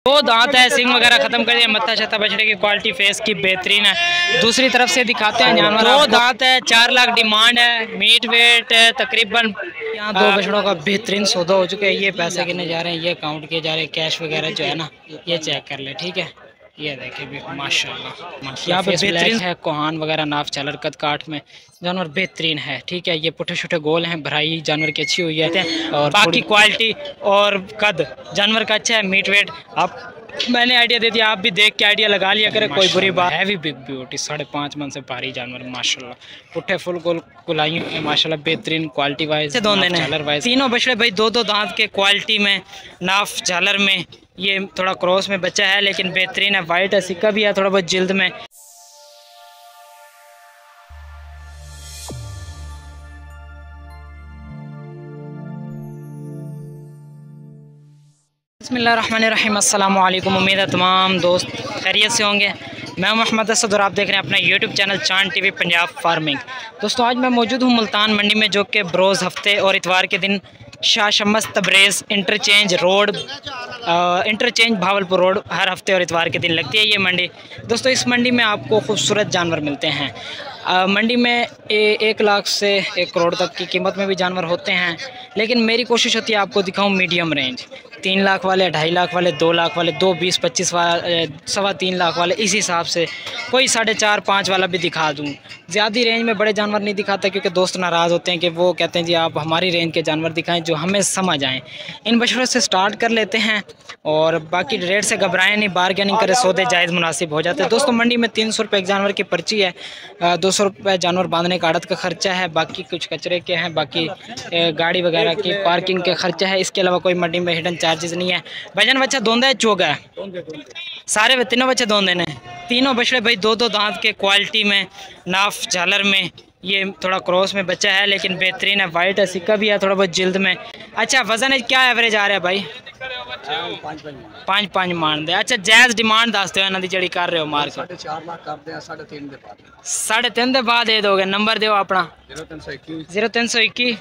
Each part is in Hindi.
दो दांत है, सिंग वगैरह खत्म कर दिया, मत्था शत्ता बछड़े की क्वालिटी फेस की बेहतरीन है। दूसरी तरफ से दिखाते हैं जानवर। दो दांत है, 4 लाख डिमांड है, मीट वेट है तकरीबन। यहाँ दो बछड़ों का बेहतरीन सौदा हो चुका है। ये पैसे गिने जा रहे हैं, ये काउंट किए जा रहे हैं, कैश वगैरह जो है ना ये चेक कर ले, ठीक है। ये देखिए भी माशाल्लाह यहाँ पे बेहतरीन है। कोहान वगैरह नाफ चालर कद काठ में जानवर बेहतरीन है, ठीक है। ये पुठे छोटे गोल हैं, भराई जानवर की अच्छी हुई है और बाकी क्वालिटी और कद जानवर का अच्छा है। मीट वेट आप मैंने आइडिया दे दिया, आप भी देख के आइडिया लगा लिया करें, कोई बुरी बात। हैवी बिग ब्यूटी 5.5 मन से भारी जानवर माशाल्लाह, पुट्ठे फुल गोल कुलाई माशाल्लाह बेहतरीन क्वालिटी वाइज झालर वाइज। तीनों बछड़े भाई दो दांत के क्वालिटी में, नाफ झालर में, ये थोड़ा क्रॉस में बच्चा है लेकिन बेहतरीन है। वाइट है, सिक्का भी है थोड़ा बहुत जिल्द में। बिस्मिल्लाहिर्रहमानिर्रहीम, अस्सलाम वालेकुम। उम्मीद है तमाम दोस्त खैरियत से होंगे। मैं मोहम्मद असद और आप देख रहे हैं अपना YouTube channel Chand TV Punjab farming. दोस्तों आज मैं मौजूद हूँ मुल्तान मंडी में, जो कि बरोज़ हफ्ते और इतवार के दिन Shah Shams Tabrez interchange road interchange Bahawalpur road हर हफ्ते और इतवार के दिन लगती है ये मंडी। दोस्तों इस मंडी में आपको खूबसूरत जानवर मिलते हैं। मंडी में 1 लाख से 1 करोड़ तक की कीमत में भी जानवर होते हैं, लेकिन मेरी कोशिश होती है आपको दिखाऊं मीडियम रेंज। 3 लाख वाले, 2.5 लाख वाले, 2 लाख वाले, 2, 20, 25 वाले, 3.25 लाख वाले, इस हिसाब से कोई 4.5, 5 वाला भी दिखा दूँ। ज़्यादा रेंज में बड़े जानवर नहीं दिखाता क्योंकि दोस्त नाराज़ होते हैं कि वो कहते हैं जी आप हमारी रेंज के जानवर दिखाएं जो हमें समझ आएँ। इन बछड़ों से स्टार्ट कर लेते हैं और बाकी रेट से घबराएं नहीं, बारगेनिंग करें, सौदे जायज़ मुनासिब हो जाते हैं। दोस्तों मंडी में 300 रुपये एक जानवर की पर्ची है, 200 रुपये जानवर बांधने का आड़त का खर्चा है, बाकी कुछ कचरे के हैं, बाकी गाड़ी वगैरह की पार्किंग का खर्चा है। इसके अलावा कोई मंडी में हिडन चार्जेस नहीं है। वजन बच्चा दोंदा है, चोगा है, सारे तीनों बच्चे दोंदे ने। तीनों बछड़े भाई दो दांत के क्वालिटी में, नाफ झालर में, ये थोड़ा क्रॉस में बच्चा है लेकिन बेहतरीन है। वाइट है, सिक्का भी है थोड़ा बहुत जिल्द में। अच्छा वजन क्या एवरेज आ रहा है भाई? 5 मान दे। अच्छा जायज़ डिमांड दसते हो इन्हों की जी कर रहे हो मार्केट? 4 लाख कर दे, 3.5 दे बाद 3.5 दे बाद दे दोगे। नंबर दो अपना। 0321 5385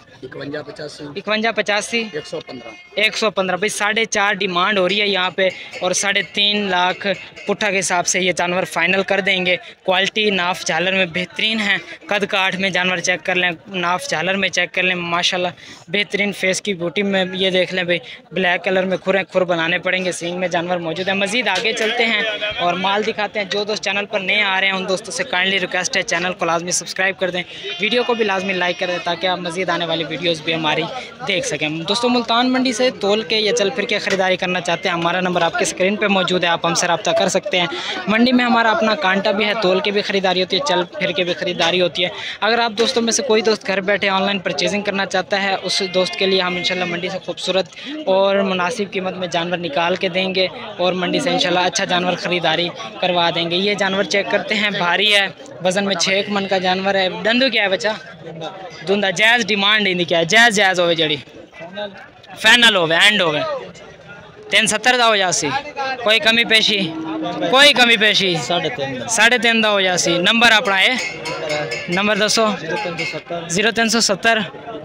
5185 115 भाई 4.5 डिमांड हो रही है यहाँ पे और 3.5 लाख पुट्ठा के हिसाब से ये जानवर फाइनल कर देंगे। क्वालिटी नाफ झालर में बेहतरीन है। कद काठ में जानवर चेक कर लें, नाफ झालर में चेक कर लें, माशाल्लाह बेहतरीन फेस की ब्यूटी में। ये देख लें भाई ब्लैक कलर में खुर बनाने पड़ेंगे, सींग में जानवर मौजूद है। मज़ीद आगे चलते हैं और माल दिखाते हैं। जो दोस्त चैनल पर नए आ रहे हैं उन दोस्तों से काइंडली रिक्वेस्ट है चैनल को लाजमी सब्सक्राइब कर दें, वीडियो को भी लाजमी लाइक कर दें ताकि आप मज़ीद आने वाली वीडियोस भी हमारी देख सकें। दोस्तों मुल्तान मंडी से तोल के या चल फिर के ख़रीदारी करना चाहते हैं, हमारा नंबर आपके स्क्रीन पे मौजूद है, आप हमसे रब्ता कर सकते हैं। मंडी में हमारा अपना कांटा भी है, तोल के भी ख़रीदारी होती है, चल फिर के भी ख़रीदारी होती है। अगर आप दोस्तों में से कोई दोस्त घर बैठे ऑनलाइन परचेजिंग करना चाहता है, उस दोस्त के लिए हम इंशाल्लाह मंडी से खूबसूरत और मुनासिब कीमत में जानवर निकाल के देंगे और मंडी से इंशाल्लाह अच्छा जानवर ख़रीदारी करवा देंगे। ये जानवर चेक करते हैं, भारी है, वज़न में 6 मन का जानवर है। दंदू क्या है बच्चा? धुंदा। जायज़ डिमांड ही नहीं क्या है, जायज़ हो जड़ी फाइनल हो गए, एंड हो गए। 370 का हो जासी, कोई कमी पेशी? 3.5 का हो जासी। नंबर अपना है, नंबर दसो। 0370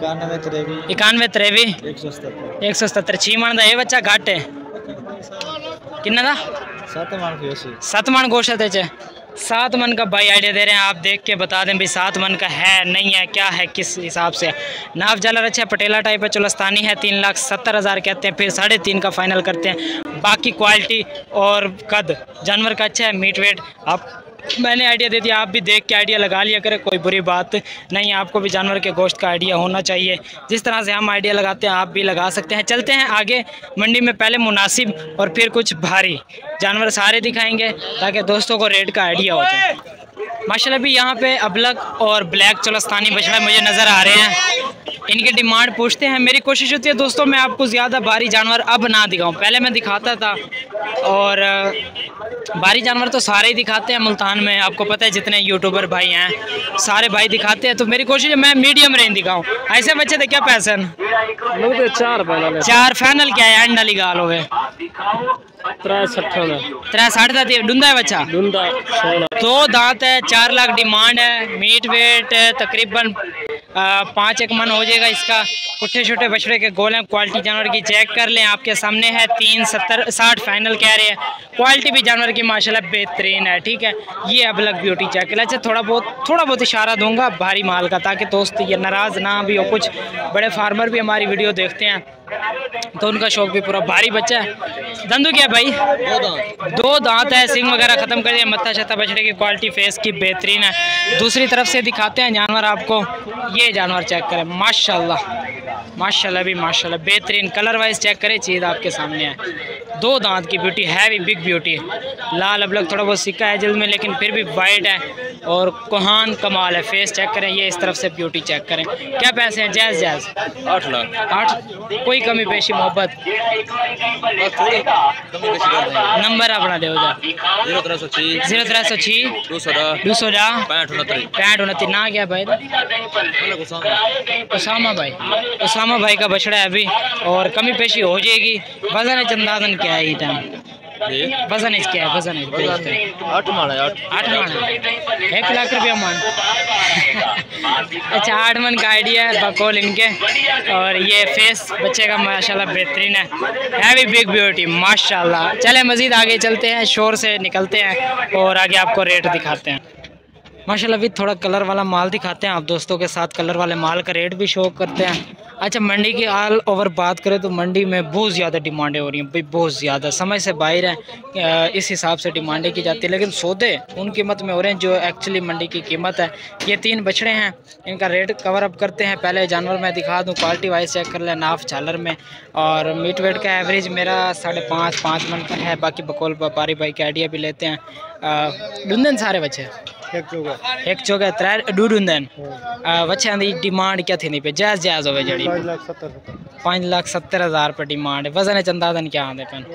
91 177 6 मन का ये बच्चा घट है। किन्ना दा? 7 मन गोश्त है। 7 मन का भाई आइडिया दे रहे हैं, आप देख के बता दें भाई 7 मन का है नहीं है, क्या है, किस हिसाब से। नाफ जालर अच्छा पटेला टाइप है, चुलस्तानी है, 3,70,000 कहते हैं, फिर 3.5 का फाइनल करते हैं। बाकी क्वालिटी और कद जानवर का अच्छा है। मीट वेट आप मैंने आइडिया दे दिया, आप भी देख के आइडिया लगा लिया करें, कोई बुरी बात नहीं। आपको भी जानवर के गोश्त का आइडिया होना चाहिए, जिस तरह से हम आइडिया लगाते हैं आप भी लगा सकते हैं। चलते हैं आगे मंडी में, पहले मुनासिब और फिर कुछ भारी जानवर सारे दिखाएंगे ताकि दोस्तों को रेट का आइडिया हो जाए। माशाल्लाह भी यहाँ पे अबलक और ब्लैक चुलस्तानी बछड़ा मुझे नज़र आ रहे हैं, इनकी डिमांड पूछते हैं। मेरी कोशिश होती है दोस्तों मैं आपको ज़्यादा भारी जानवर अब ना दिखाऊं, पहले मैं दिखाता था और भारी जानवर तो सारे ही दिखाते हैं मुल्तान में, आपको पता है जितने यूट्यूबर भाई हैं सारे भाई दिखाते हैं, तो मेरी कोशिश है मैं मीडियम रेंज दिखाऊं। ऐसे बच्चे थे क्या पैसे? 4 फाइनल क्या है, एंड वाली गाल हो गए 63 का डूंदा है बच्चा, डूंदा 2 दांत है, 4 लाख डिमांड है। मीट वेट तकरीबन 5 एक मन हो जाएगा इसका। पुट्ठे छोटे बछड़े के गोल हैं, क्वालिटी जानवर की चेक कर लें, आपके सामने है। 370-60 फाइनल कह रहे हैं। क्वालिटी भी जानवर की माशाल्लाह बेहतरीन है, ठीक है। ये अबलग ब्यूटी चेक कर। अच्छा थोड़ा बहुत इशारा दूंगा भारी माल का, ताकि दोस्त ये नाराज़ ना भी हो। कुछ बड़े फार्मर भी हमारी वीडियो देखते हैं तो उनका शौक भी पूरा। भारी बच्चा है। दंदू क्या भाई? 2 दांत है, सिंग वगैरह ख़त्म कर दिया। मत्था शत्ता बछड़े की क्वालिटी फेस की बेहतरीन है। दूसरी तरफ से दिखाते हैं जानवर आपको। ये जानवर चेक करें, माशाल्लाह भी माशाल्लाह बेहतरीन। कलर वाइज चेक करें, चीज़ आपके सामने है। 2 दांत की ब्यूटी, हैवी बिग ब्यूटी। लाल अबलग थोड़ा बहुत सिक्का है जल्द में, लेकिन फिर भी वाइट है और कोहान कमाल है। फेस चेक करें, ये इस तरफ से ब्यूटी चेक करें। क्या पैसे हैं? जायज़ 8 लाख। 8। कोई कमी पेशी मोहब्बत? नंबर अपना दे 0306 210 65 ना क्या भाई? उसामा भाई का बछड़ा है अभी, और कमी पेशी हो जाएगी। वजन है चंदादन क्या है? टाइम वजन इसके है, वजन है 8 मन है। 8 मन, 1 लाख रुपया मान। अच्छा 8 मन का आइडिया है बकौल इनके। और ये फेस बच्चे का माशाल्लाह बेहतरीन है, हैवी बिग ब्यूटी माशाल्लाह। चले मज़ीद आगे चलते हैं, शोर से निकलते हैं और आगे आपको रेट दिखाते हैं। माशाल्लाह भी थोड़ा कलर वाला माल दिखाते हैं आप दोस्तों के साथ। कलर वाले माल का रेट भी शो करते हैं। अच्छा मंडी की ऑल ओवर बात करें तो मंडी में बहुत ज़्यादा डिमांडें हो रही हैं भाई, बहुत ज़्यादा। समय से बाहर है, इस हिसाब से डिमांडें की जाती है। लेकिन सौदे उन कीमत में हो रहे हैं जो एक्चुअली मंडी की कीमत है। ये 3 बछड़े हैं, इनका रेट कवर अप करते हैं। पहले जानवर मैं दिखा दूँ, क्वालिटी वाइज चेक कर लें नाफ झालर में। और मीट वेट का एवरेज मेरा 5.5 मन का है। बाकी बकौल व्यापारी भाई के आइडिया भी लेते हैं। डुंदन सारे बच्चे एक चौगा 3 डूडुंदन बच्चों की डिमांड क्या थी? नहीं पे जायज़ हो जी 5,70,000 रुपये डिमांड है। वजन है चंदादन क्या आते पेन?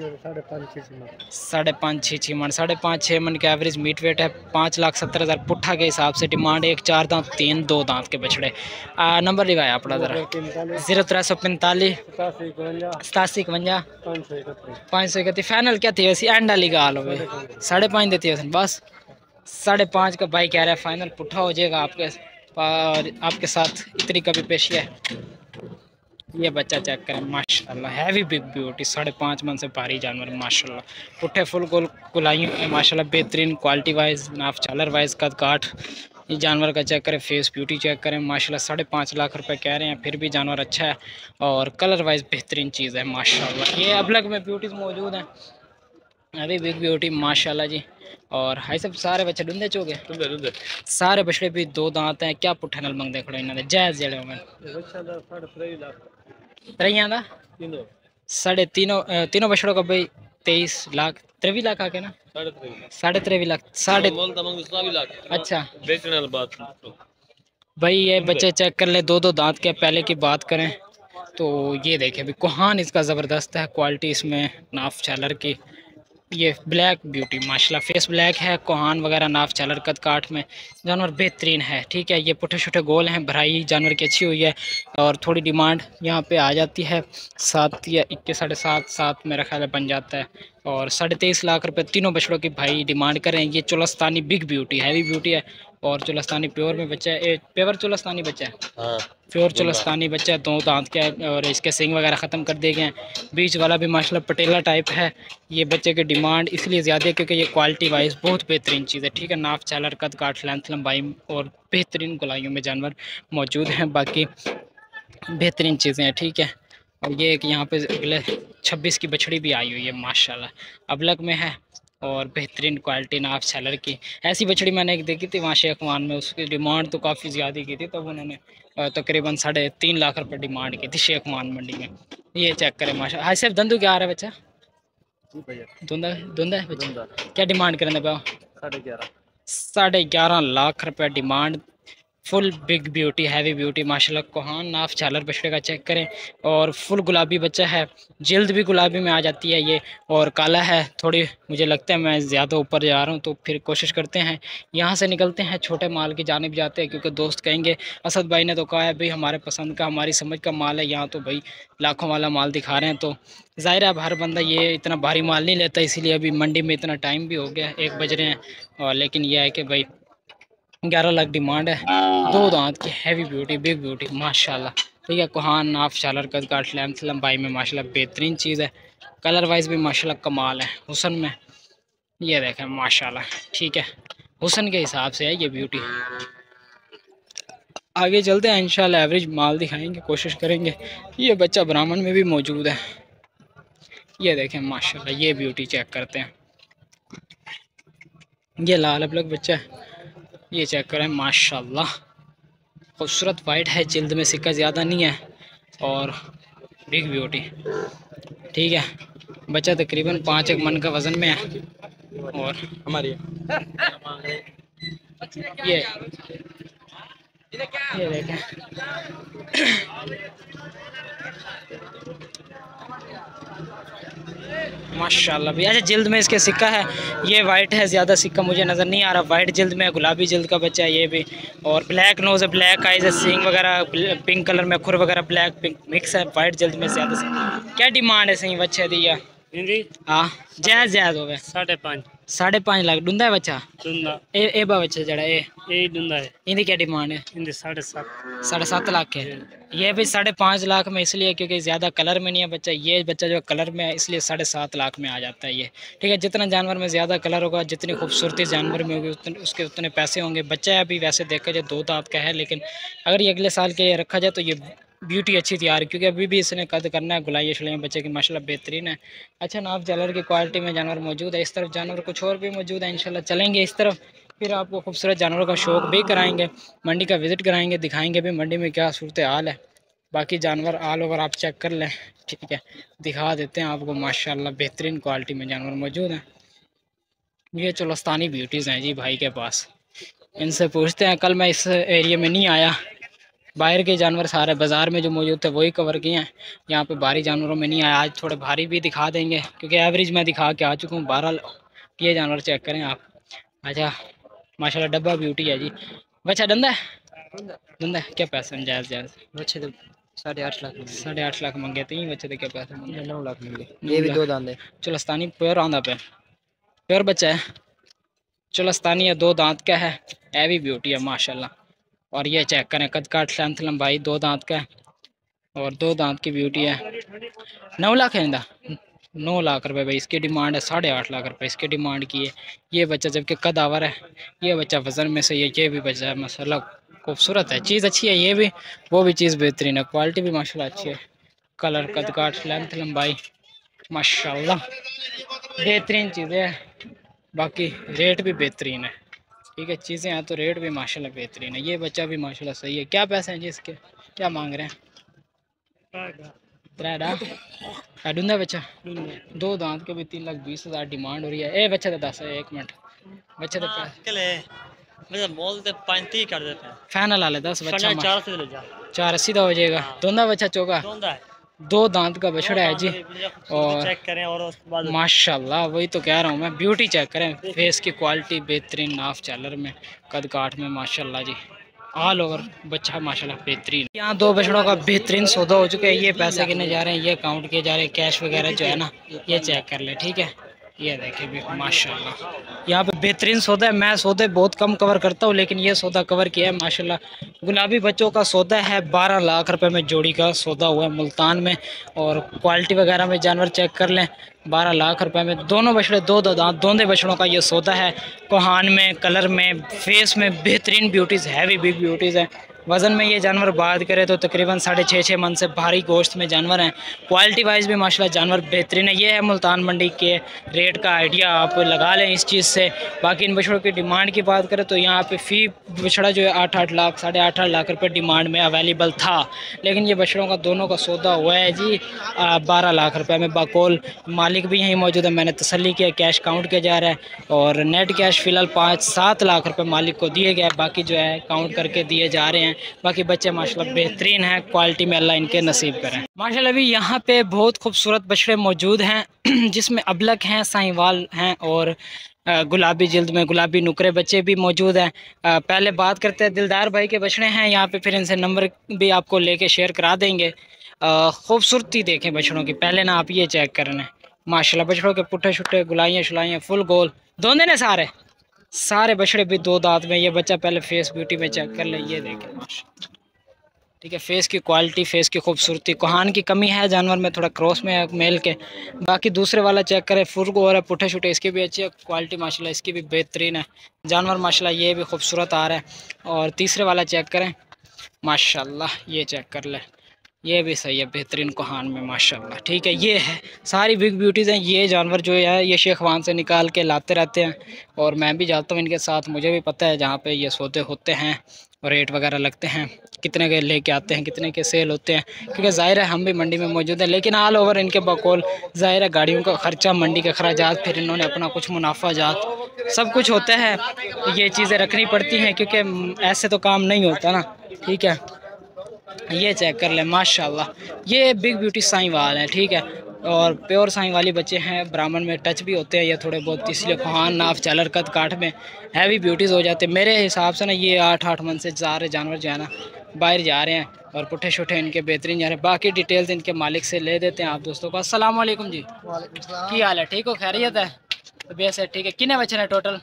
5.5-6 मन, 5.5-6 मन का एवरेज मीट वेट है। 5,70,000 पुट्ठा के हिसाब से डिमांड है। 1 4 दांत 3 2 दांत के बछड़े। नंबर लिखाया अपना ज़रा 0345 8751 531। फाइनल क्या थी वैसे? एंड वाली गाल हो 5.5 देती है बस। 5.5 का भाई कह रहा है फाइनल पुट्ठा हो जाएगा आपके साथ। इतनी कभी पेशी है। ये बच्चा चेक करें माशाल्लाह, हैवी बिग ब्यूटी। 5.5 मन से भारी जानवर माशाल्लाह। पुट्ठे फुल गोल गुलाइयों में माशाल्लाह बेहतरीन। क्वालिटी वाइज नाफ चालर वाइज कद काठ ये जानवर का चेक करें। फेस ब्यूटी चेक करें माशाल्लाह। 5.5 लाख रुपए कह रहे हैं, फिर भी जानवर अच्छा है और कलर वाइज बेहतरीन चीज़ है माशाल्लाह। ये अबलग में ब्यूटीज़ मौजूद हैं, अभी बिग ब्यूटी माशाल्लाह जी। और हाई सब सारे बच्चे डूंदे चोगे सारे बछड़े भी 2 दांत हैं। क्या पुट्ठे नल मंगते खड़ो इन्होंने जायज़ जेड़े होंगे? 3.5 तीनों बछड़ों का भाई 23 लाख 23 लाख आके ना 23.5 लाख अच्छा भाई ये बच्चे चेक कर ले। 2 दांत के। पहले की बात करें तो ये देखें अभी कोहान इसका ज़बरदस्त है। क्वालिटी इसमें नाफ चालर की। ये ब्लैक ब्यूटी माशाल्लाह, फेस ब्लैक है। कोहान वगैरह नाफ चालर कद काठ में जानवर बेहतरीन है, ठीक है। ये पुट्ठे छोटे गोल हैं, भराई जानवर की अच्छी हुई है। और थोड़ी डिमांड यहाँ पे आ जाती है 7 या 21-7.5 मेरा ख्याल बन जाता है। और 23.5 लाख रुपए तीनों बछड़ों की भाई डिमांड करें। ये Cholistani big beauty heavy beauty है और चुलस्तानी प्योर में बच्चा है। प्योर चुलस्तानी बच्चा है, प्योर चुलस्तानी बच्चा है। 2 दांत का है और इसके सिंग वगैरह ख़त्म कर दिए गए हैं। बीच वाला भी माशाल्लाह पटेला टाइप है। ये बच्चे की डिमांड इसलिए ज़्यादा है क्योंकि ये क्वालिटी वाइज बहुत बेहतरीन चीज़ है, ठीक है। नाफ चालर कद काठ लेंथ लंबाई और बेहतरीन गुलाइयों में जानवर मौजूद हैं। बाकी बेहतरीन चीज़ें हैं, ठीक है। और ये एक यहाँ पे अगले 26 की बछड़ी भी आई हुई है माशाल्लाह, अबलग में है और बेहतरीन क्वालिटी नाफ सेलर की। ऐसी बछड़ी मैंने एक देखी थी वहाँ शेख मान में, उसकी डिमांड तो काफ़ी ज़्यादा की थी, तब उन्होंने तकरीबन 3.5 लाख रुपए डिमांड की थी शेख मान मंडी में। ये चेक करें माशा। हाँ सिर्फ धंधु क्या आ रहा है बच्चा? धुंधा धुंधा है बच्चा। क्या डिमांड करें पाओ? 11.5 लाख रुपये demand. Full big beauty heavy beauty माशाल्लाह। कोहान नाफ चालर बछड़े का चेक करें और फुल गुलाबी बच्चा है। जल्द भी गुलाबी में आ जाती है ये और काला है। थोड़ी मुझे लगता है मैं ज़्यादा ऊपर जा रहा हूँ तो फिर कोशिश करते हैं यहाँ से निकलते हैं, छोटे माल की जानिब जाते हैं क्योंकि दोस्त कहेंगे असद भाई ने तो कहा है भाई हमारे पसंद का हमारी समझ का माल है, यहाँ तो भाई लाखों वाला माल दिखा रहे हैं। तो ज़ाहिर है अब हर बंदा ये इतना भारी माल नहीं लेता, इसीलिए अभी मंडी में इतना टाइम भी हो गया 1 बज रहे हैं। और लेकिन यह है कि भाई 11 लाख डिमांड है। 2 दांत की हैवी ब्यूटी, बिग ब्यूटी माशाल्लाह। ठीक है, कोहान नाफ चालर कद काट लेंथ लंबाई में माशाल्लाह बेहतरीन चीज़ है। कलर वाइज भी माशाल्लाह कमाल है। हुस्न में ये देखें माशाल्लाह, ठीक है, हुस्न के हिसाब से है ये ब्यूटी। आगे चलते हैं इंशाल्लाह, एवरेज माल दिखाएंगे, कोशिश करेंगे। ये बच्चा ब्राह्मण में भी मौजूद है। ये देखें माशाल्लाह, ये ब्यूटी चेक करते हैं। ये लाल अपलक बच्चा है, ये चेक करें माशाल्लाह, खूबसूरत वाइट है, जिल्द में सिक्का ज़्यादा नहीं है और बिग ब्यूटी। ठीक है, बच्चा तकरीबन 5 मन का वज़न में है। और हमारी ये देखें माशाल्लाह भी। अच्छा, जिल्द में इसके सिक्का है, ये वाइट है, ज़्यादा सिक्का मुझे नज़र नहीं आ रहा। वाइट जिल्द में, गुलाबी जिल्द का बच्चा है ये भी। और ब्लैक नोज़ है, ब्लैक आइज़ है, सींग वगैरह पिंक कलर में, खुर वगैरह ब्लैक पिंक मिक्स है। वाइट जिल्द में ज़्यादा से क्या डिमांड है सही बच्चे दी? हाँ, जायज़ जायज़ हो गए 5.5 लाख। डूंदा है बच्चा? ए बा बच्चा जड़ा ए डूंदा है। इनकी क्या डिमांड है? 7.5 लाख है। ये भी 5.5 लाख में इसलिए क्योंकि ज़्यादा कलर में नहीं है बच्चा। ये बच्चा जो कलर में है इसलिए 7.5 लाख में आ जाता है ये। ठीक है, जितना जानवर में ज़्यादा कलर होगा, जितनी खूबसूरती जानवर में होगी, उसके उतने पैसे होंगे। बच्चा अभी वैसे देखा जाए 2 दांत का है, लेकिन अगर ये अगले साल के लिए रखा जाए तो ये ब्यूटी अच्छी तैयार है, क्योंकि अभी भी इसने कद करना है। गुलाइयाँ शुलाइयाँ बच्चे की माशाल्लाह बेहतरीन है। अच्छा, नाप जालर की क्वालिटी में जानवर मौजूद है। इस तरफ जानवर कुछ और भी मौजूद है, इंशाल्लाह चलेंगे इस तरफ, फिर आपको खूबसूरत जानवरों का शौक़ भी कराएंगे, मंडी का विज़िट कराएंगे, दिखाएंगे भी मंडी में क्या सूरत हाल है। बाकी जानवर ऑल ओवर आप चेक कर लें। ठीक है, दिखा देते हैं आपको माशाल्लाह बेहतरीन क्वालिटी में जानवर मौजूद हैं। ये चोलस्तानी ब्यूटीज़ हैं जी भाई के पास, इनसे पूछते हैं। कल मैं इस एरिया में नहीं आया, बाहर के जानवर सारे बाज़ार में जो मौजूद थे वही कवर किए हैं, यहाँ पे भारी जानवरों में नहीं आया। आज थोड़े भारी भी दिखा देंगे, क्योंकि एवरेज मैं दिखा के आ चुका हूँ। 12 ये जानवर चेक करें आप। अच्छा माशाल्लाह, डब्बा ब्यूटी है जी। बच्चा डंदा है? डंदा है। क्या पैसे हैं? जायज़ जायज़ बच्चे तो 8.5 लाख 8.5 लाख मंगे थे। बच्चे तो क्या पैसे मंगे? 9 लाख मिले। ये भी 2 दांत है। चोलस्तानी प्योर आंदा पे प्योर बच्चा है, चोलस्तानी है, 2 दांत का है, हैवी ब्यूटी है माशाल्लाह। और ये चेक करें, कद काट लेंथ लंबाई 2 दांत का है और 2 दांत की ब्यूटी है। 9 लाख है इंदा, 9 लाख रुपए भाई इसकी डिमांड है। 8.5 लाख रुपए इसकी डिमांड की है। ये बच्चा जबकि कद आवर है, ये बच्चा वज़न में से ये भी बच्चा है माशाल्लाह, खूबसूरत है, चीज़ अच्छी है। ये भी वो भी चीज़ बेहतरीन है, क्वालिटी भी माशाल्लाह अच्छी है। कलर, कद काट, लेंथ लंबाई माशाल्लाह बेहतरीन चीज़ें हैं। बाकी रेट भी बेहतरीन है। ठीक है, चीज़ें हैं तो रेट भी माशाल्लाह बेहतरीन है। ये बच्चा भी माशाल्लाह सही है। क्या पैसे हैं जी इसके, क्या मांग रहे हैं? 3 लाख। डूंदा बच्चा 2 दांत के भी 3,20,000 डिमांड हो रही है। ए बच्चे तो 10 है, 1 मिनट बच्चे तो मोल ते 35 कर देते हैं। फाइनल वाले 10 बच्चा 4 से ले जा। 480 का हो जाएगा। दोनों बच्चा चौका 2 दांत का बछड़ा है जी। और चेक करें और उसके बाद माशाल्लाह वही तो कह रहा हूँ मैं, ब्यूटी चेक करें, फेस की क्वालिटी बेहतरीन, नाफ चालर में, कद काठ में माशाल्लाह जी, ऑल ओवर बच्चा माशाल्लाह बेहतरीन। यहाँ 2 बछड़ों का बेहतरीन सौदा हो चुका है। ये पैसे गिने जा रहे हैं, ये काउंट किए जा रहे हैं, कैश वगैरह जो है ना ये चेक कर ले। ठीक है, ये देखिए भी माशाल्लाह यहाँ पे बेहतरीन सौदा है। मैं सौदे बहुत कम कवर करता हूँ, लेकिन ये सौदा कवर किया है माशाल्लाह। गुलाबी बच्चों का सौदा है 12 लाख रुपए में जोड़ी का सौदा हुआ है मुल्तान में। और क्वालिटी वगैरह में जानवर चेक कर लें, 12 लाख रुपए में दोनों बछड़े, 2 दांत दोनों बछड़ों का ये सौदा है। कोहान में, कलर में, फेस में बेहतरीन ब्यूटीज़, हैवी बिग ब्यूटीज़ है। वज़न में ये जानवर बात करें तो तकरीबन 6.5 मन से भारी गोश्त में जानवर हैं। क्वालिटी वाइज भी माशाल्लाह जानवर बेहतरीन है। ये है मुल्तान मंडी के रेट का आइडिया, आप लगा लें इस चीज़ से। बाकी इन बछड़ों की डिमांड की बात करें तो यहाँ पे फ़ी बछड़ा जो है 8-8 लाख 8.5 लाख रुपये डिमांड में अवेलेबल था, लेकिन ये बछड़ों का दोनों का सौदा हुआ है जी 12 लाख रुपये में। बाकोल मालिक भी यहीं मौजूद है, मैंने तसल्ली किया, कैश काउंट किया जा रहा है और नेट कैश फ़िलहाल 5-7 लाख रुपये मालिक को दिए गए, बाकी जो है काउंट करके दिए जा रहे हैं। बाकी बच्चे माशाल्लाह बेहतरीन हैं, क्वालिटी में अल्लाह इनके नसीब करें माशाल्लाह। भी यहाँ पे बहुत खूबसूरत बछड़े मौजूद हैं जिसमें अबलक हैं, साहिवाल हैं और गुलाबी जिल्द में गुलाबी नुकरे बच्चे भी मौजूद हैं। पहले बात करते हैं दिलदार भाई के बछड़े हैं यहाँ पे, फिर इनसे नंबर भी आपको लेके शेयर करा देंगे। खूबसूरती देखें बछड़ों की, पहले ना आप ये चेक करना है माशाल्लाह। बछड़ों के पुट्ठे शुट्टे, गुलाइयाँ शुलाइयाँ फुल गोल, दोनों ने सारे सारे बछड़े भी 2 दांत में। ये बच्चा पहले फेस ब्यूटी में चेक कर ले, ये देखें माशाल्लाह, ठीक है। फेस की क्वालिटी, फेस की खूबसूरती, कोहान की कमी है जानवर में, थोड़ा क्रॉस में है मेल के। बाकी दूसरे वाला चेक करें, फुर्ग और पुट्ठे छुट्टे, इसकी भी अच्छी है क्वालिटी माशाल्लाह, इसकी भी बेहतरीन है जानवर माशाल्लाह, ये भी खूबसूरत आ रहा है। और तीसरे वाला चेक करें माशाल्लाह, ये चेक कर ले, ये भी सही है बेहतरीन कोहान में माशाल्लाह, ठीक है। ये है सारी बिग ब्यूटीज़ हैं। ये जानवर जो है ये शेख वान से निकाल के लाते रहते हैं और मैं भी जाता हूँ इनके साथ, मुझे भी पता है जहाँ पे ये सौदे होते हैं और रेट वगैरह लगते हैं, कितने के लेके आते हैं, कितने के सेल होते हैं, क्योंकि ज़ाहिर है हम भी मंडी में मौजूद हैं। लेकिन ऑल ओवर इनके बकौल ज़ाहिर है गाड़ियों का ख़र्चा, मंडी के अखराजात, फिर इन्होंने अपना कुछ मुनाफा जात सब कुछ होता है, ये चीज़ें रखनी पड़ती हैं क्योंकि ऐसे तो काम नहीं होता ना, ठीक है। ये चेक कर ले माशाल्लाह, ये बिग ब्यूटी साहीवाल है, ठीक है। और प्योर साहीवाली बच्चे हैं, ब्राह्मण में टच भी होते हैं ये थोड़े बहुत, इसलिए कोहान नाफ चालर कद काठ में हैवी ब्यूटीज़ हो जाते हैं। मेरे हिसाब से ना ये 8 मन से सारे जानवर जो है ना बाहर जा रहे हैं और पुट्ठे शुट्ठे इनके बेहतरीन जा रहे हैं। बाकी डिटेल्स इनके मालिक से ले देते हैं आप दोस्तों को। अस्सलाम वालेकुम जी, की हाल है, ठीक हो, खैरियत है? तो बेस है, ठीक है। कितने बच्चे हैं टोटल?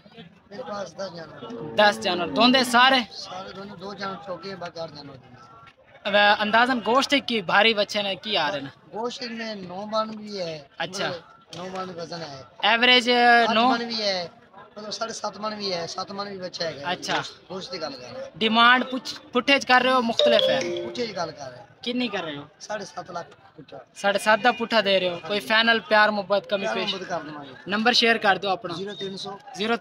10 जानवर, दोंदे सारे? दो जानवर चौकी है, बाकी 8 जानवर। अंदाजन गोश्त की भारी बच्चे ने की आ रहे हैं? गोश्त में 9 मन भी है। अच्छा, 9 मन वजन है। एवरेज 9 मन भी है, मतलब 7.5 मन भी है, 7 मन भी बच्चा है। अच्छा, गोश्त की गल कर रहे हैं। डिमांड पुट्ठेज कर रहे हो मुख्तलिफ है? पुट्ठे की गल कर रहे हैं। कितनी कर रहे हो? 7.5 लाख पुट्ठा। 7.5 पुट्ठा दे रहे हो? कोई फाइनल प्यार मोहब्बत कमी पेश? कर देंगे। नंबर शेयर कर दो अपना। 0300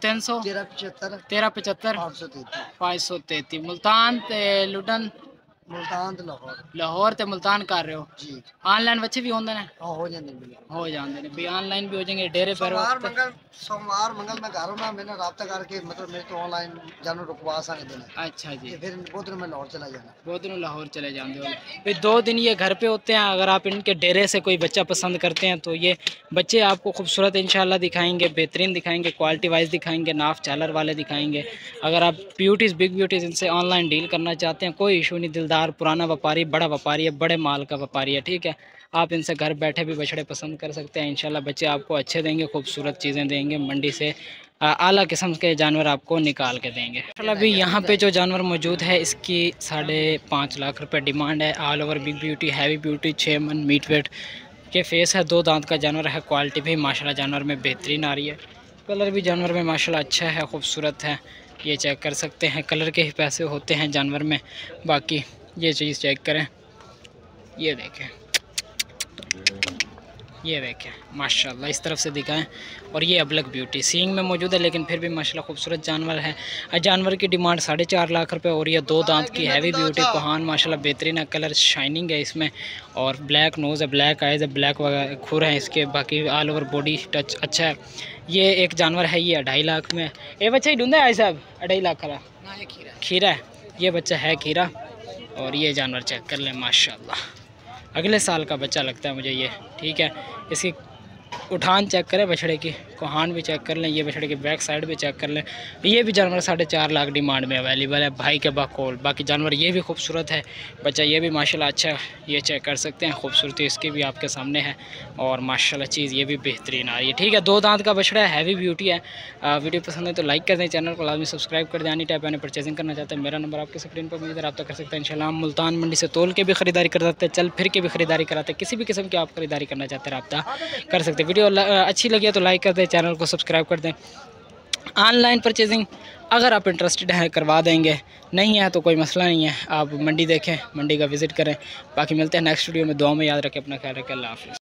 1375 533। मुल्तान ते लुडन मुल्तान ते लाहौर। लाहौर ते मुल्तान कर रहे हो जी। ऑनलाइन बच्चे भी होंगे ना? हाँ हो जाते हैं, हो जाते हैं भी, ऑनलाइन भी हो जाएंगे डेरे पर। सोमवार मंगल मैं घर हूं, मैंने राब्ता करके मतलब मेरे तो ऑनलाइन जानवर रुकवा सकते हैं। अच्छा जी, फिर बहुत दिन में लाहौर चला जाना। बहुत दिन लाहौर चले जाते हो भाई, 2 दिन ये घर पे होते हैं। अगर आप इनके डेरे से कोई बच्चा पसंद करते हैं तो ये बच्चे आपको खूबसूरत इंशाल्लाह दिखाएंगे, बेहतरीन दिखाएंगे, क्वालिटी वाइज दिखाएंगे, नाफ चालर वाले दिखाएंगे। अगर आप ब्यूटीज़ बिग ब्यूटीज़ इनसे ऑनलाइन डील करना चाहते हैं, कोई इशू नहीं। दिलदार पुराना व्यापारी, बड़ा व्यापारी है, बड़े माल का व्यापारी है, ठीक है। आप इनसे घर बैठे भी बछड़े पसंद कर सकते हैं। इंशाल्लाह बच्चे आपको अच्छे देंगे, खूबसूरत चीज़ें देंगे, मंडी से आला किस्म के जानवर आपको निकाल के देंगे। इंशाल्लाह भी यहाँ पे जो जानवर मौजूद है इसकी 5.5 लाख रुपए डिमांड है। All over big beauty, heavy beauty, 6 मन मीट वेट के फेस है, 2 दांत का जानवर है। क्वालिटी भी माशाल्लाह जानवर में बेहतरीन आ रही है। कलर भी जानवर में माशाल्लाह अच्छा है, खूबसूरत है, ये चेक कर सकते हैं। कलर के ही पैसे होते हैं जानवर में। बाकी ये चीज़ चेक करें, ये देखें, ये देखें माशाल्लाह, इस तरफ से दिखाएं। और ये अबलक ब्यूटी सींग में मौजूद है, लेकिन फिर भी माशाल्लाह खूबसूरत जानवर है। जानवर की डिमांड 4.5 लाख रुपए और ये 2 दांत की हैवी ब्यूटी कोहान माशाल्लाह बेहतरीन है। कलर शाइनिंग है इसमें और ब्लैक नोज़ है, ब्लैक आइज़ है, ब्लैक खुर है इसके। बाकी ऑल ओवर बॉडी टच अच्छा है। ये एक जानवर है, ये 2.5 लाख में। ये बच्चा ही ढूंढा है साहब, 2.5 लाख का खीरा है, ये बच्चा है खीरा। और ये जानवर चेक कर लें माशाल्लाह, अगले साल का बच्चा लगता है मुझे ये, ठीक है। इसकी उठान चेक करें बछड़े की, कोहान भी चेक कर लें, ये बछड़े की बैक साइड भी चेक कर लें। ये भी जानवर 4.5 लाख डिमांड में अवेलेबल है भाई के बकौल। बाकी जानवर ये भी खूबसूरत है, बच्चा ये भी माशाल्लाह अच्छा है, ये चेक कर सकते हैं। खूबसूरती इसकी भी आपके सामने है और माशाल्लाह चीज़ ये भी बेहतरीन आ रही है, ठीक है। 2 दांत का बछड़ा है, हैवी ब्यूटी है। वीडियो पसंद है तो लाइक कर दें, चैनल को लाजमी सब्सक्राइब कर दें। एनी टाइप मैंने परचेजिंग करना चाहते हैं, मेरा नंबर आपके स्क्रीन पर मुझे रब्ता कर सकते हैं। इंशाल्लाह हम मुल्तान मंडी से तोल के भी खरीदारी कर सकते हैं, चल फिर के भी खरीदारी कराते हैं। किसी भी किस्म की आप खरीदारी करना चाहते हैं रब्ता कर सकते हैं। वीडियो अच्छी लगी है तो लाइक कर दें, चैनल को सब्सक्राइब कर दें। ऑनलाइन परचेजिंग अगर आप इंटरेस्टेड हैं करवा देंगे, नहीं है तो कोई मसला नहीं है। आप मंडी देखें, मंडी का विज़िट करें। बाकी मिलते हैं नेक्स्ट वीडियो में। दुआ में याद रखें, अपना ख्याल रखें। अल्लाह हाफ़िज़।